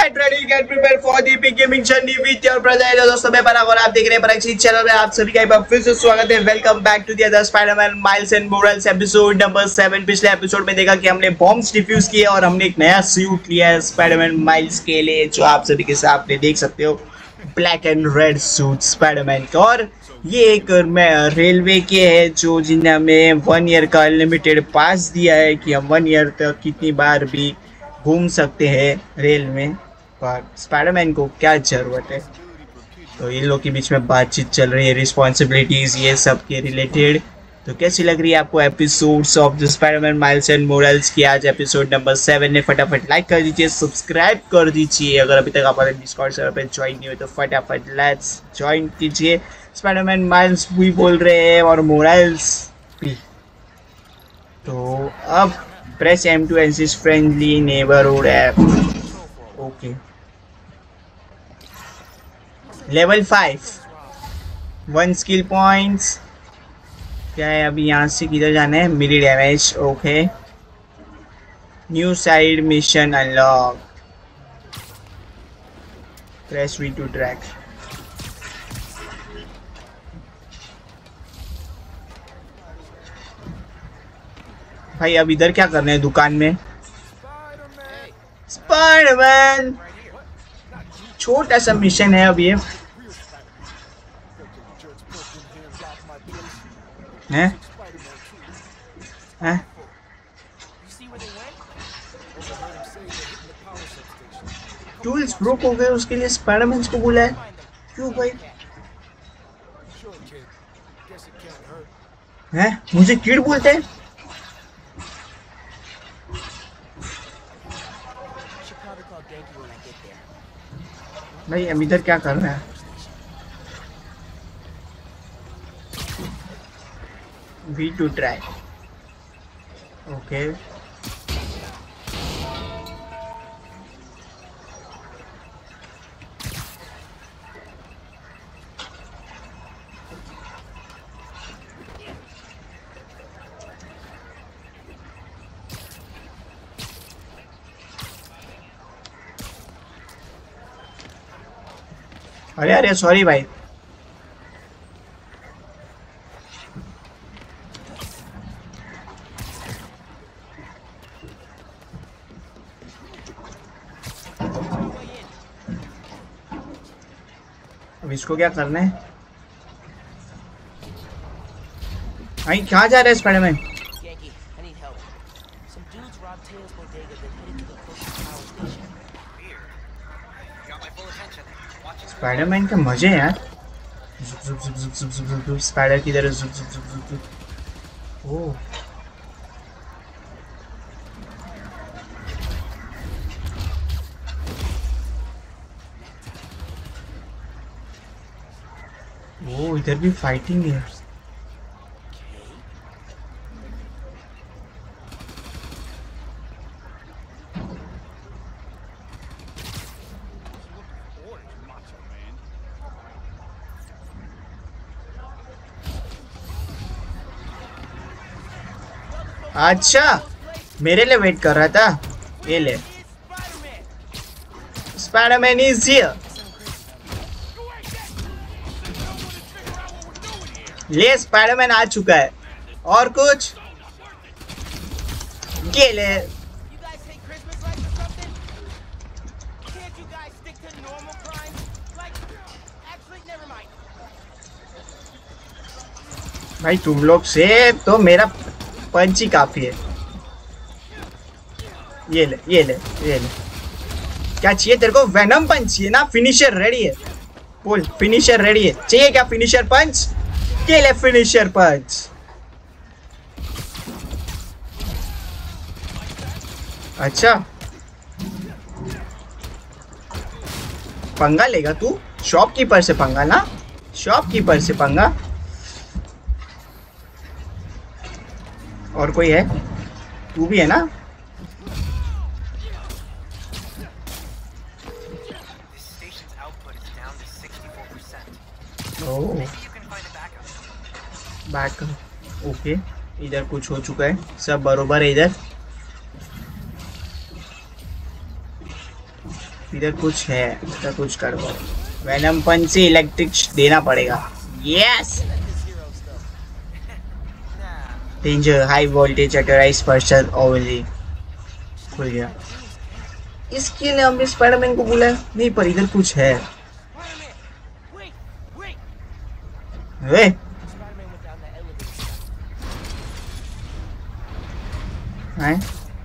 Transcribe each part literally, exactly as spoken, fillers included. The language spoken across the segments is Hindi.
Get ready, get prepared for the big gaming journey with your brother। दोस्तों मैं पराग और आप देख रहे हैं पराग चैनल में आप सभी का एक बार फिर से स्वागत है। Welcome back to the other Spiderman Miles and Morales episode number seven. पिछले एपिसोड में देखा कि हमने बॉम्ब्स डिफ्यूज किए और हमने एक नया सूट लिया है स्पाइडरमैन माइल्स के लिए, जो आप सभी के सामने देख सकते हो, black and red suit Spiderman का। और ये एक रेलवे के है जो जिन्हें हमें वन ईयर का अनलिमिटेड पास दिया है कि हम वन ईयर तक कितनी बार भी घूम सकते हैं रेल में। पर स्पाइडरमैन को क्या ज़रूरत है? तो इन लोग के बीच में बातचीत चल रही है, रिस्पॉन्सिबिलिटीज़ ये सब के रिलेटेड। तो कैसी लग रही है आपको episodes of the Spiderman Miles and Morales की? आज एपिसोड नंबर सेवन है। फटाफट लाइक कर दीजिए, सब्सक्राइब कर दीजिए। अगर अभी तक आप हमारे डिस्कॉर्ड सर्वर पे ज्वाइन नहीं हुए तो फटाफट लेट्स ज्वाइन कीजिए। स्पाइडरमैन माइल्स भी बोल रहे हैं और मोरल्स भी। तो अब press M to access friendly neighbourhood app. Okay, level five, one skill points. क्या है अभी? यहाँ से किधर जाना है? मिली damage. Okay, new side mission unlock. Press V to track. भाई अब इधर क्या करना है दुकान में? स्पाइडरमैन छोटा सा मिशन है अब ये हैं हैं टूल्स ब्रोक हो गए, उसके लिए स्पाइडरमैन को बुलाया। क्यों भाई? हैं मुझे किड बोलते हैं? भाई अब इधर क्या कर रहा है? We to try. ओके, अरे अरे सॉरी भाई। अब इसको क्या करना है? भाई कहाँ जा रहा है स्पाइडरमैन? स्पाइडरमैन के मजे हैं यार। जुप जुप जुप जुप जुप जुप जुप जुप स्पाइडर की तरह जुप जुप जुप जुप जुप। ओह ओह इधर भी फाइटिंग है। अच्छा मेरे लिए वेट कर रहा था। ये ले, स्पाइडरमैन इज हियर। ले स्पाइडरमैन आ चुका है। और कुछ? ये ले। भाई तुम लोग से तो मेरा पंच ही काफी है। ये ले ये ले ये ले। क्या चाहिए तेरे को? वेनम पंच चाहिए ना? फिनिशर रेडी है। बोल फिनिशर रेडी है। चाहिए क्या फिनिशर पंच? ये ले फिनिशर पंच। अच्छा पंगा लेगा तू? शॉपकीपर से पंगा ना? शॉपकीपर से पंगा? और कोई है? तू भी है ना? ओह बैक। ओके इधर कुछ हो चुका है, सब बरोबर है इधर। इधर कुछ है, इधर कुछ कर दो। वेनम पंच से इलेक्ट्रिक देना पड़ेगा। Yes danger high voltage authorise person overly खुल गया। इसके लिए हमने स्पाइडरमैन को बुलाया नहीं, पर इधर कुछ है। वे हैं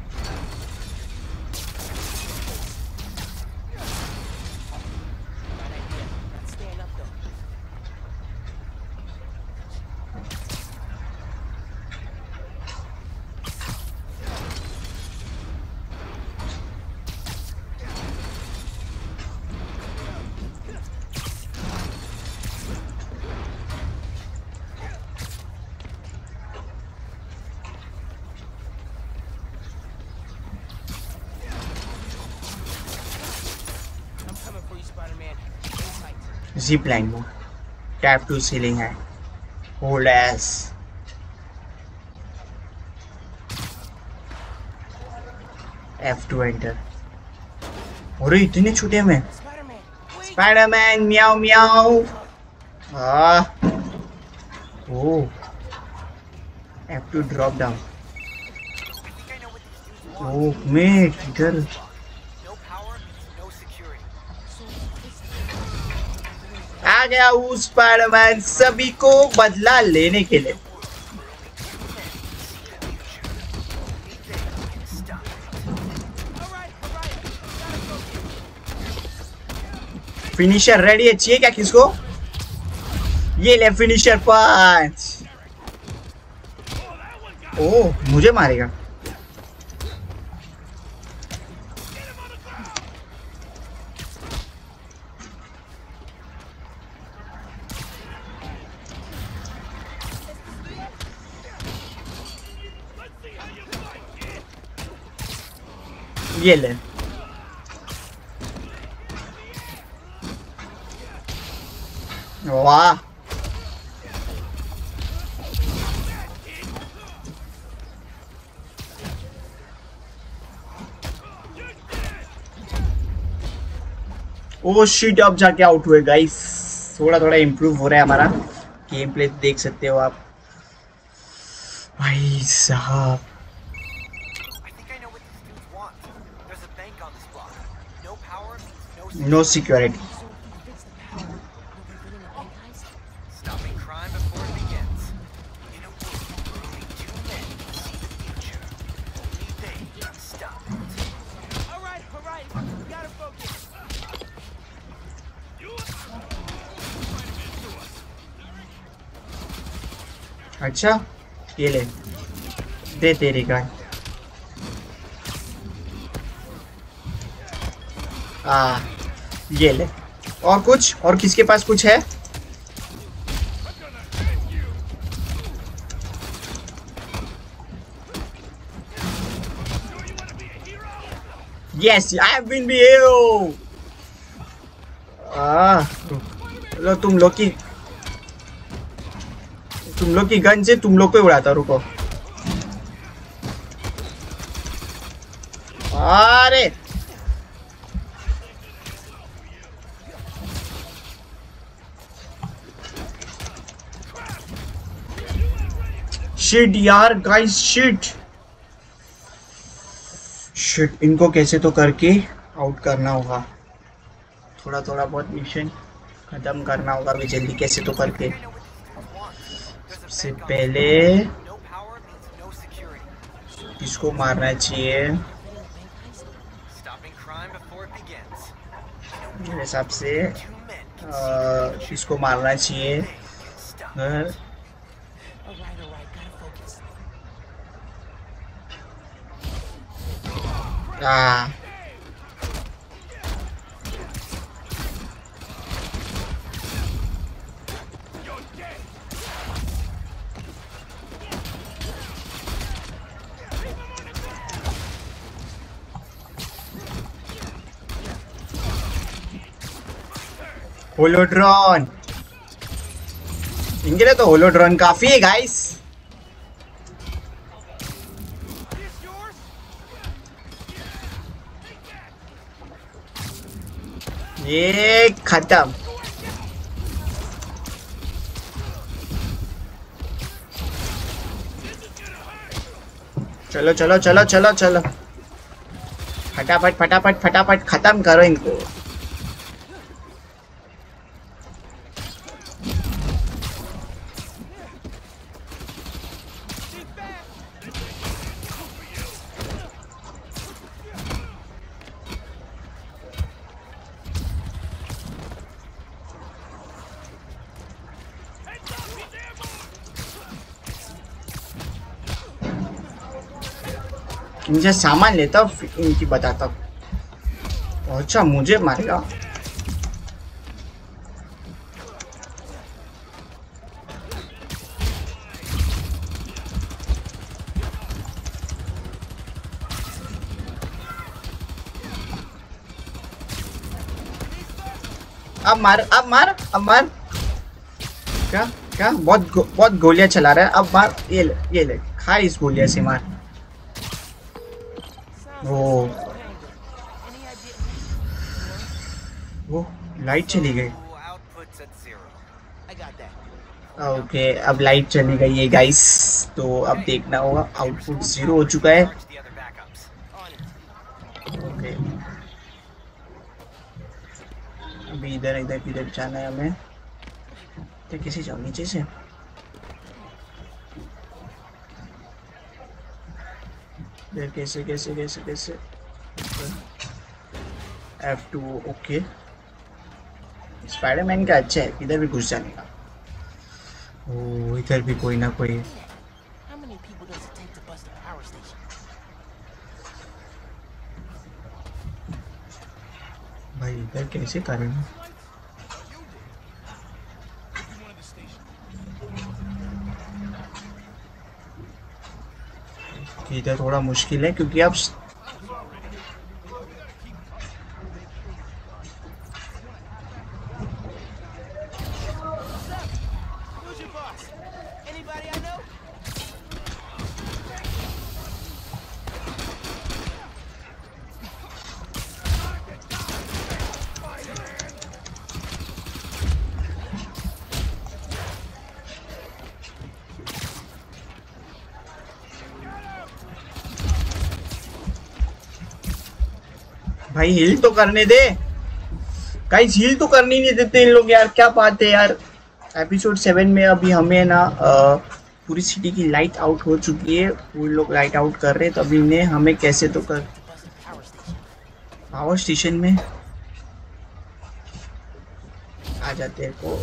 zip line mode, tap to ceiling है, hold S, F to enter। और इतने छोटे में स्पाइडरमैन म्याओ म्याओ। हाँ ओ F to drop down। ओ मेट इधर आ गया वो स्पाइडरमैन सभी को बदला लेने के लिए। फिनिशर रेडी है, चाहिए क्या किसको? ये ले फिनिशर पंच। ओह मुझे मारेगा। ये ले वाह ओ शिट, अब जाके आउट हुए गाइस। थोड़ा थोड़ा इम्प्रूव हो रहा है हमारा गेम प्ले, देख सकते हो आप भाई साहब। No security. Stopping crime before it begins. You know, only two men see the future. Only they can stop it. All right, all right, we gotta focus. अच्छा, ये ले, दे तेरी गाय। आ ये ले। और कुछ? और किसके पास कुछ है? Yes, I have been the hero. आ, लो तुम लोग की तुम लोग की गन से तुम लोग को उड़ाता। रुको। अरे शिट यार गाइस, शिट शिट इनको कैसे तो करके आउट करना होगा। थोड़ा थोड़ा बहुत मिशन खत्म करना होगा भी जल्दी, कैसे तो करके। सबसे पहले इसको मारना चाहिए मेरे हिसाब से। इसको मारना चाहिए। Ah. होलोड्रॉन, इनके लिए तो होलोड्रॉन काफी है गाइस। ये खत्म। चलो चलो चलो चलो चलो, फटाफट फटाफट फटाफट खत्म करो इनको। इनसे सामान लेता हूँ, इनकी बताता हूँ। अच्छा मुझे मारेगा। अब मार अब मार अब मार। क्या क्या बहुत गो, बहुत गोलियां चला रहा है। अब मार, ये ले ये ले, खा इस गोलियां से मार। वो वो लाइट चली गई। ओके अब लाइट चली गई है गाइस, तो अब देखना होगा। आउटपुट जीरो हो चुका है। ओके अभी इधर इधर किधर जाना है हमें? तो किसी जाओ नीचे से। इधर कैसे कैसे कैसे कैसे? F two. ओके स्पाइडरमैन का अच्छा है इधर भी घुस जाने का। ओ इधर भी कोई ना कोई। भाई इधर कैसे करेंगे? इधर थोड़ा मुश्किल है क्योंकि अब भाई हील तो करने दे गाइस, हील तो करनी नहीं देते इन लोग यार, क्या बात है यार। एपिसोड सेवन में अभी हमें ना आ, पूरी सिटी की लाइट आउट हो चुकी है, पूरे लोग लाइट आउट कर रहे हैं, तो अभी ने हमें कैसे तो कर पावर स्टेशन में आ जाते हैं को।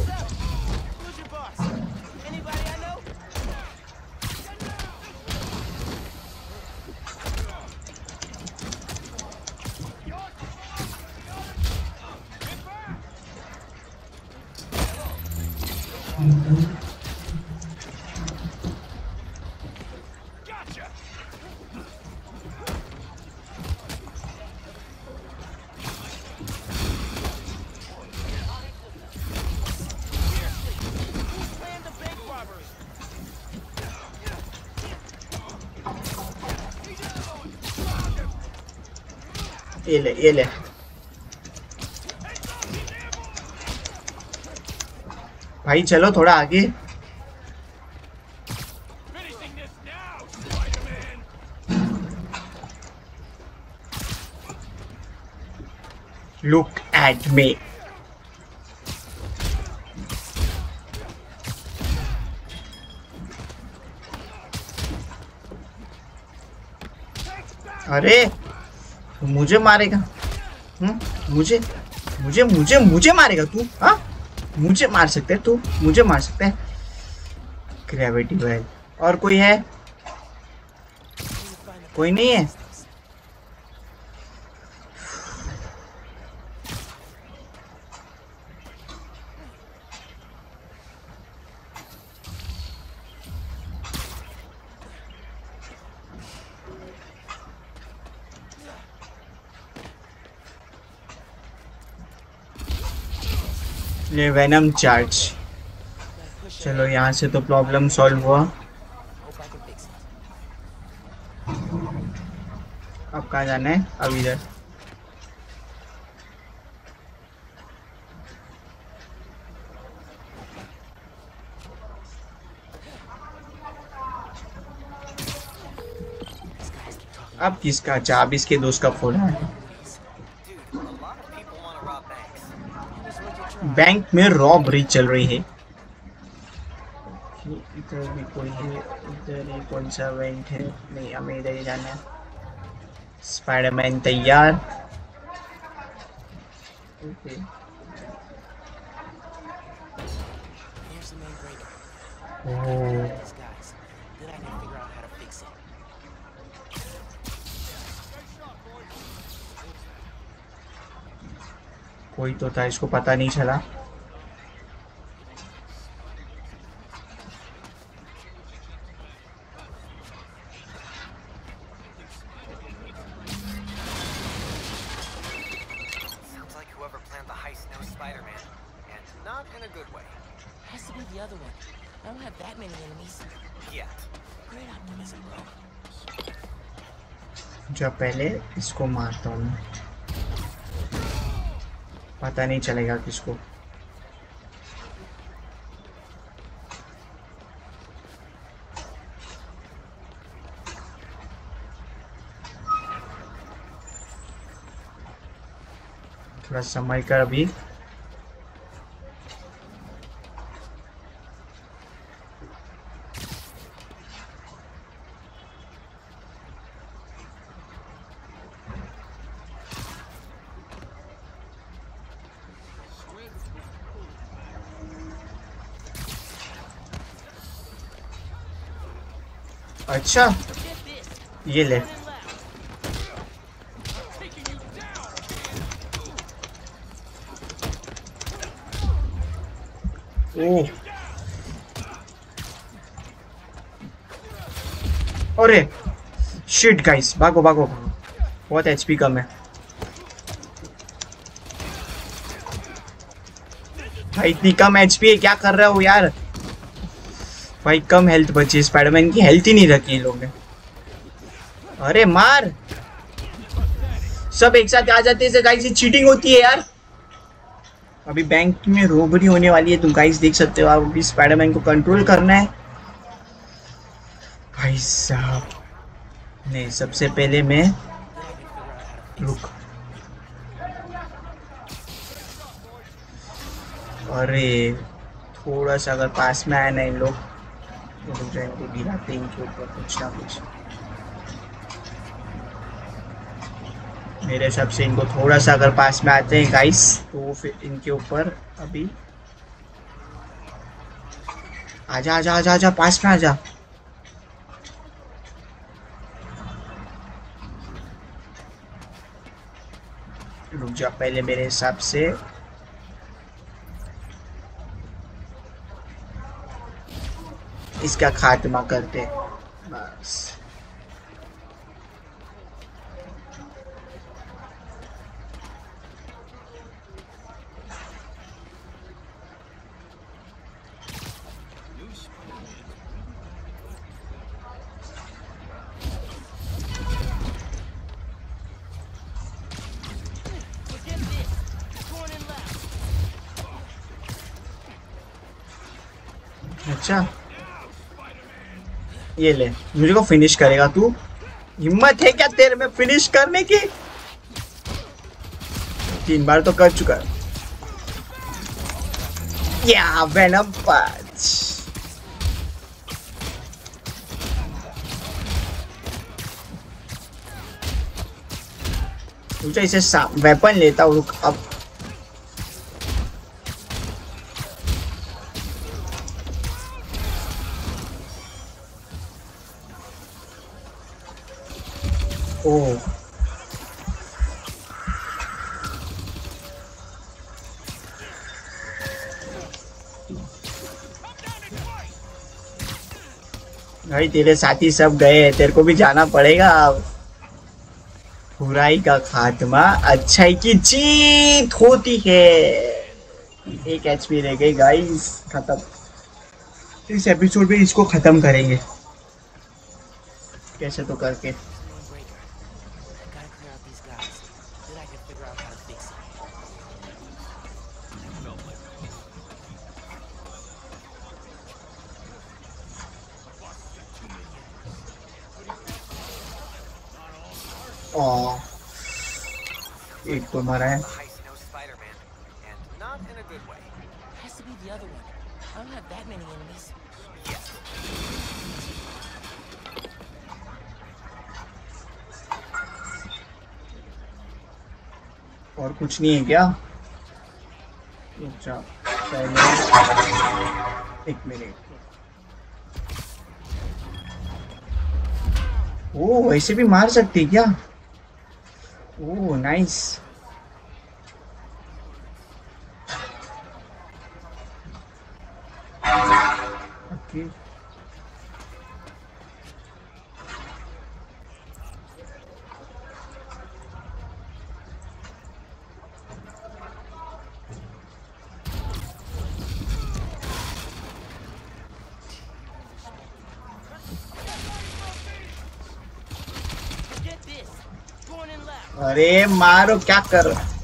ये ले ये ले। भाई चलो थोड़ा आगे। Look at me. अरे तू मुझे मारेगा? हम्म मुझे मुझे मुझे मुझे मारेगा तू? हाँ मुझे मार सकते है तू? मुझे मार सकता है? Gravity well. और कोई है? कोई नहीं है। ये वेनम चार्ज। चलो यहाँ से तो प्रॉब्लम सॉल्व हुआ। अब कहाँ जाना है? अब इधर। अब किसका? अच्छा, अब इसके दोस्त का फोन है। बैंक में रॉबरी चल रही है। इधर भी कोई है। इधर ही कौन सा बैंक है? नहीं, हमें इधर ही जाना है। स्पाइडरमैन तैयार। ओके। ओह, कोई तो था, इसको पता नहीं चला। जब पहले इसको मारता हूँ, पता नहीं चलेगा किसको। थोड़ा समय कर अभी। अच्छा, ये ले। ओह, अरे शिट गाइस, भागो भागो भागो, बहुत एचपी कम है भाई। इतनी कम एचपी है, क्या कर रहे हो यार भाई? कम हेल्थ बची, स्पाइडरमैन की हेल्थ ही नहीं रखी इन लोगों ने। अरे मार, सब एक साथ आ जाते हैं गाइस, ये चीटिंग होती है यार। अभी बैंक में रोबरी होने वाली है, तुम गाइस देख सकते हो। आप अभी स्पाइडरमैन को कंट्रोल करना है भाई साहब। नहीं, सबसे पहले मैं रुक। अरे थोड़ा सा अगर पास में आया ना इन लोग, रुक जाए, इनको गिराते इनके ऊपर कुछ ना कुछ। मेरे हिसाब से इनको थोड़ा सा अगर पास में आते हैं गाइस, तो फिर इनके ऊपर अभी। आजा आजा आजा आजा, पास में आजा। रुक जा, पहले मेरे हिसाब से इसका खात्मा करते बस। अच्छा, ये ले, मुझे को फिनिश करेगा तू? हिम्मत है क्या तेरे में फिनिश करने की? तीन बार तो कर चुका है। या वेनम पंच। मुझे इसे वेपन लेता हूँ। रुक अब। ओह, भाई तेरे साथी सब गए, तेरे को भी जाना पड़ेगा अब। बुराई का खात्मा अच्छाई की जीत होती है। एक एचपी रह गई गाइस, खत्म। इस एपिसोड में इसको खत्म करेंगे कैसे तो करके। ओ एक तो मरा है। और कुछ नहीं है क्या? अच्छा एक मिनट। ओ वैसे भी मार सकती क्या? ओ नाइस। ओके अरे मारो, क्या कर रहा है?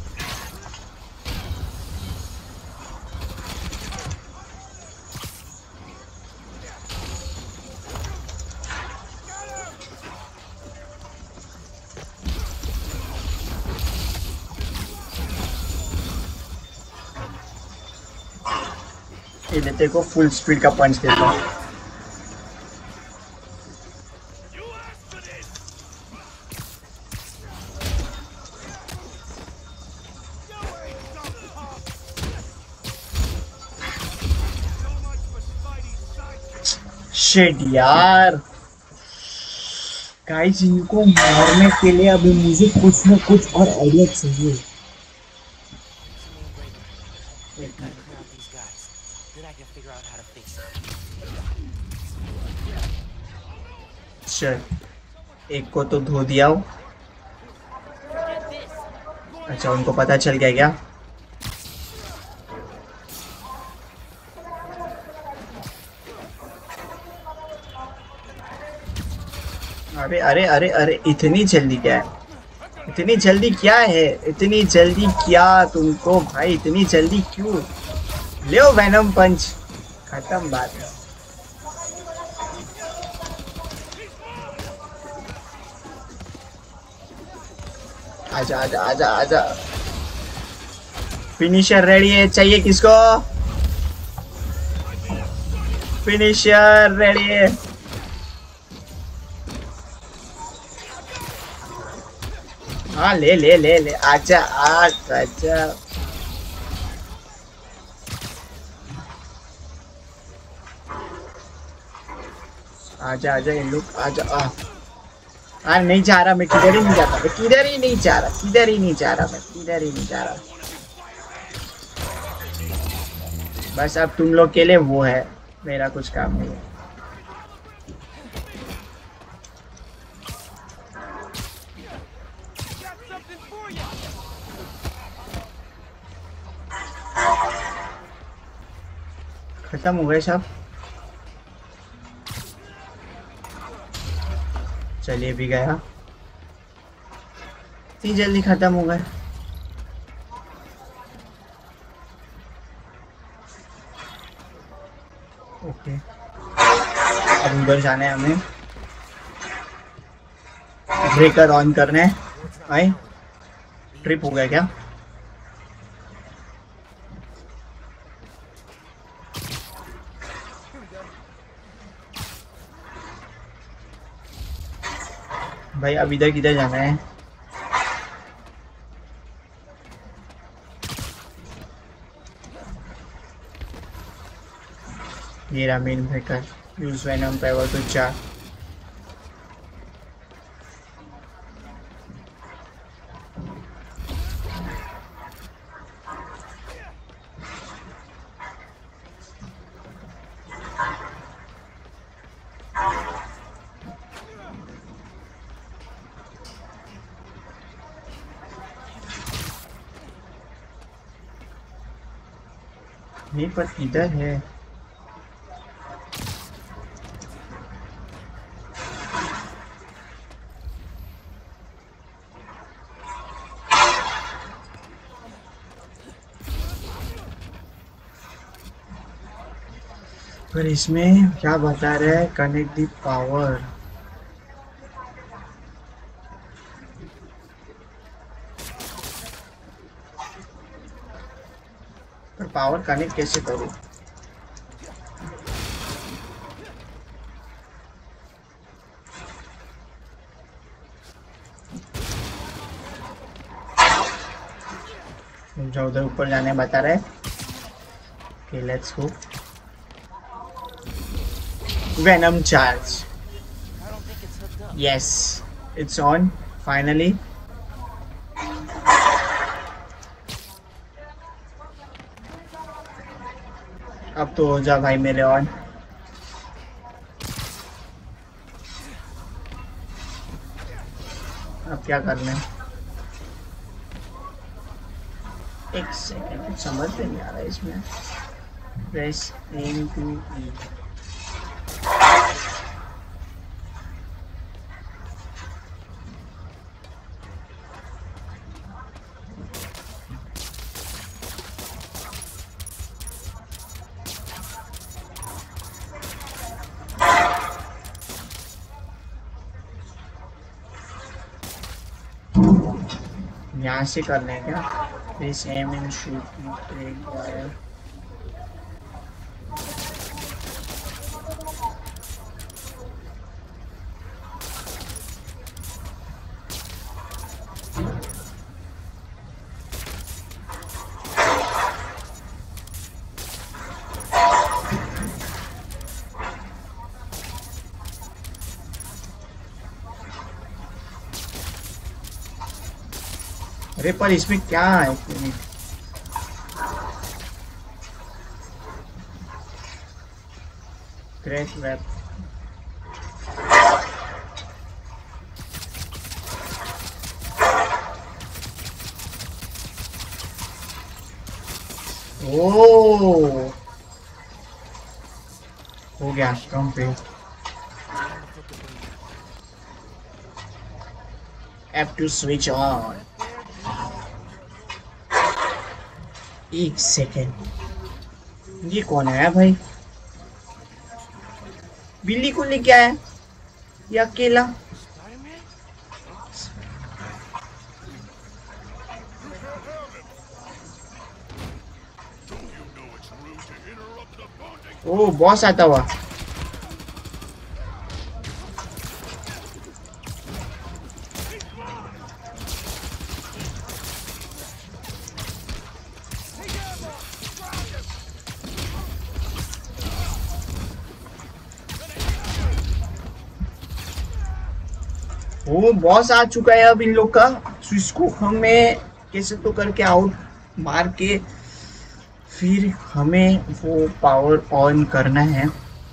ये तेरे को फुल स्पीड का पंच देता हूँ। शिट यार, गाइस इनको मारने के लिए अभी मुझे कुछ न कुछ और आइडिया चाहिए। चल एक को तो धो दिया हो। अच्छा उनको पता चल गया क्या? अरे अरे अरे अरे इतनी जल्दी क्या है? इतनी जल्दी क्या है? इतनी जल्दी क्या तुमको भाई? इतनी जल्दी क्यों? ले वेनम पंच, खत्म बात है। आजा आजा आजा आजा। फिनिशर रेडी है, चाहिए किसको? फिनिशर रेडी है। हाँ ले ले ले ले, आजा आजा। आजा आजा इन लोग आजा। आ हाँ नहीं जा रहा मैं, किधर ही नहीं जाता मैं, किधर ही नहीं जा रहा, किधर ही नहीं जा रहा मैं, किधर ही नहीं जा रहा। बस अब तुम लोग के लिए वो है, मेरा कुछ काम नहीं है। खत्म हो गए सब। चलिए भी गया, इतनी जल्दी खत्म हो गए। ओके अब उधर जाना है हमें, ब्रेकर ऑन करना है। भाई ट्रिप हो गया क्या? भाई अब इधर किधर जाना है? मेरा main breaker use venom power तो चार। नहीं पर इधर है। पर इसमें क्या बता रहा है? Connect the power. Power connect कैसे करूं? मुझे उधर ऊपर जाने बता रहे। Okay let's go. Venom charge. Yes it's on finally. अब तो हो जा भाई मेरे ऑन। अब क्या करना है? एक सेकंड समझ में नहीं आ रहा है इसमें। Press M to E. यहाँ से करना है क्या? Press M and shoot break wire. अरे पर इसमें क्या है? Crack web. ओ हो गया कम पे। F to switch on। एक सेकेंड, ये कौन है भाई? बिल्ली को लेके आया ये अकेला? ओ बॉस आता हुआ। वो बॉस आ चुका है अब इन लोग का। तो इसको हमें कैसे तो करके आउट मार के फिर हमें वो पावर ऑन करना है।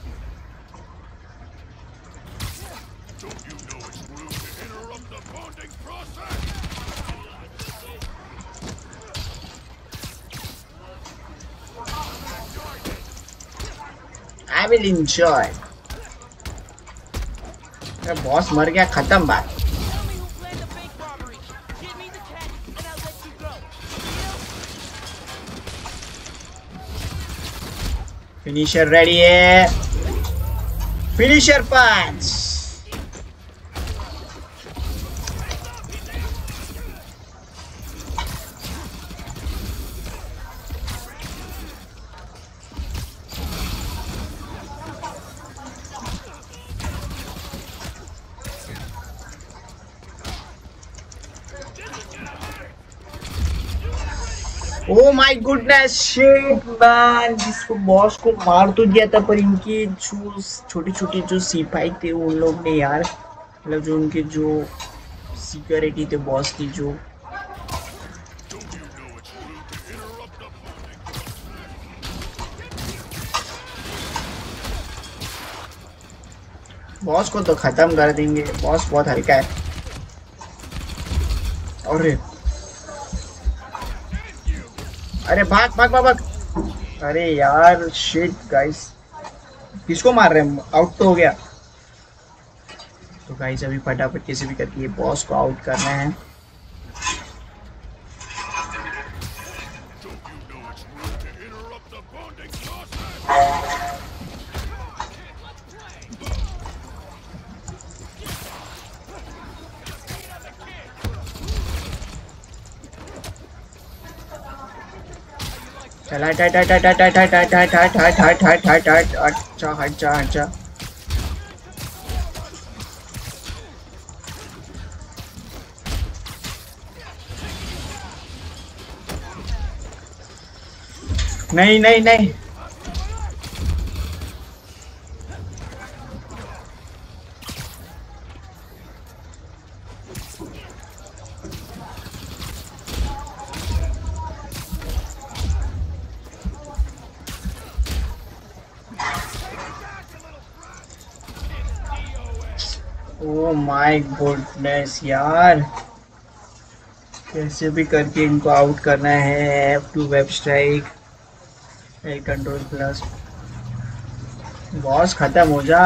I will enjoy। बॉस मर गया, खत्म बात। फिनिशर रेडी है। Finisher punch. Oh my goodness shit man, जिसको बॉस को मार तो दिया था, पर इनकी जो छोटी छोटी जो सिपाही थे उन लोग ने यार, मतलब जो उनके जो सिक्योरिटी थे बॉस की, जो बॉस को तो खत्म कर देंगे। बॉस बहुत हल्का है। अरे अरे भाग भाग भाग भाग। अरे यार शिट गाइस, किसको मार रहे हैं? आउट तो हो गया। तो गाइस अभी फटाफट कैसे भी करके बॉस को आउट करना है। चला टा टा टा टा टा टा टा टा टा टा टा टा टा टा अच्छा अच्छा अच्छा। नहीं नहीं नहीं ओ माय गुडनेस यार, कैसे भी करके इनको आउट करना है। F to web strike, A control plus, boss खत्म हो जा।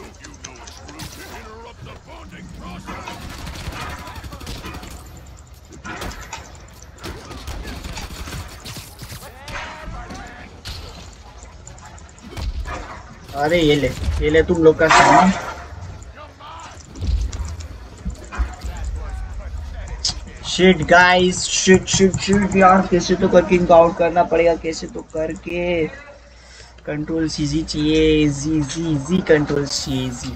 अरे ये ले ये ले तुम लोग का सामान। Shit guys, shit shit shit यार, कैसे तो करके इनको आउट करना पड़ेगा, कैसे तो करके। कंट्रोल सीजी चाहिए, जी जी जी कंट्रोल चाहिए जी।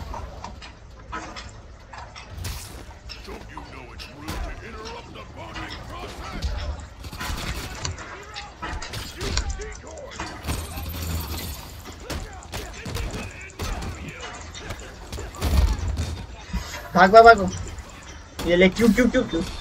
भाग भाग भागो, ये ले क्यों क्यों क्यों क्यों।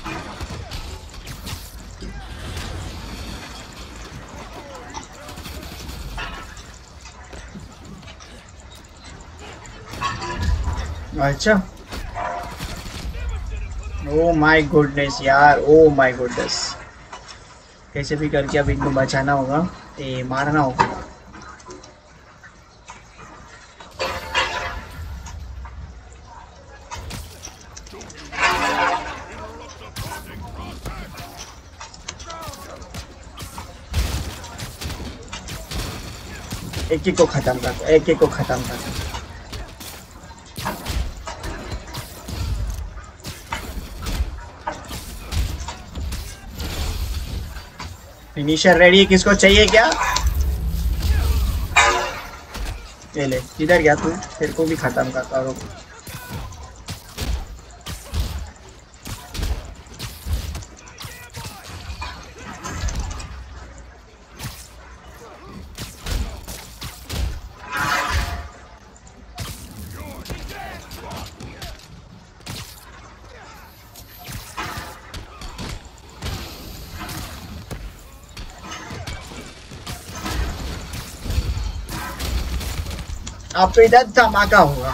अच्छा, ओ माय गुडनेस यार, ओ माय गुडनेस, कैसे भी करके अब इनको बचाना होगा, ए मारना होगा। एक एक को खत्म कर, एक एक को खत्म कर। फिनिशर रेडी, किसको चाहिए क्या? ये ले, किधर गया तू? तेरे को भी खत्म करता हूँ। अब तो इधर धमाका होगा।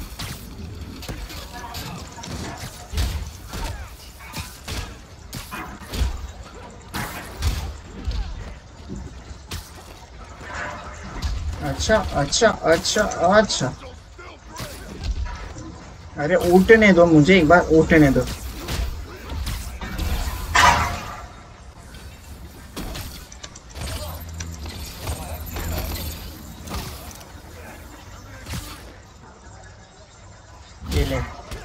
अच्छा अच्छा अच्छा अच्छा, अरे उठने दो मुझे, एक बार उठने दो। ये ले,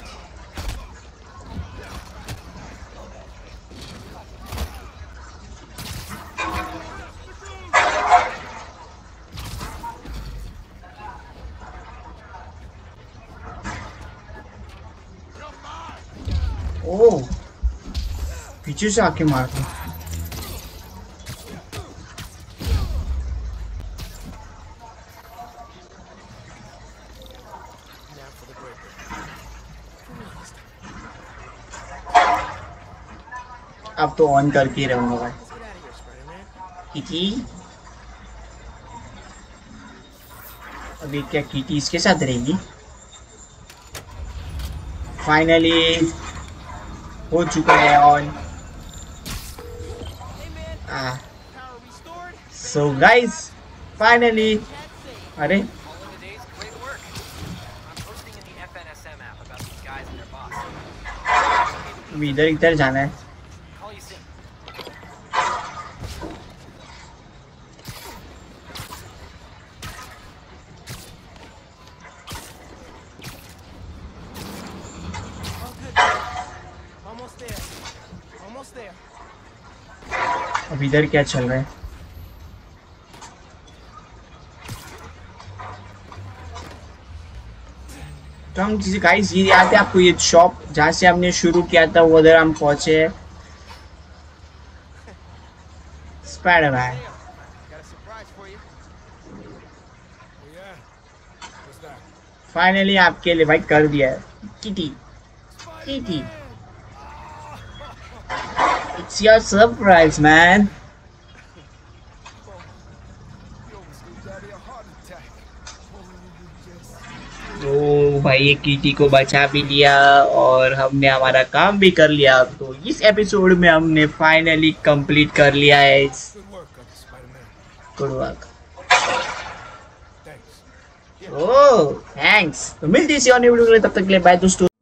ओ पीछे से आके मार दो। अब तो ऑन करके ही रहूंगा भाई। किटी, अभी क्या किटी इसके साथ रहेगी? फाइनली हो चुका है ऑन। सो गाइस फाइनली, अरे अभी इधर इधर जाना है। अब इधर क्या चल रहा है? तो हम गाइस ये याद है आपको, ये शॉप जहाँ से हमने शुरू किया था वो उधर हम पहुंचे। स्पाइडरमैन फाइनली आपके लिए भाई कर दिया है। Kitty kitty it's your surprise man. तो भाई ये किटी को बचा भी लिया और हमने हमारा काम भी कर लिया। तो इस एपिसोड में हमने फाइनली कंप्लीट कर लिया है। Good work. Oh thanks. तो मिलती है इसी और न्यू वीडियो के लिए, तब तक के लिए बाय दोस्तों।